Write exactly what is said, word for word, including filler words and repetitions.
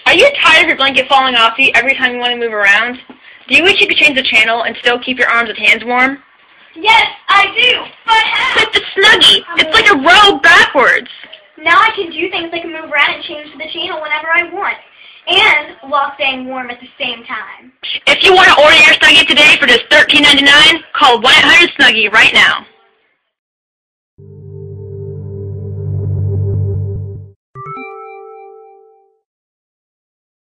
Are you tired of your blanket falling off you every time you want to move around? Do you wish you could change the channel and still keep your arms and hands warm? Yes, I do, but how? With the Snuggie! It's like a robe backwards! Now I can do things like move around and change to the channel whenever I want, and while staying warm at the same time. If you want to order your Snuggie today for just thirteen ninety-nine, call one eight hundred Snuggie right now.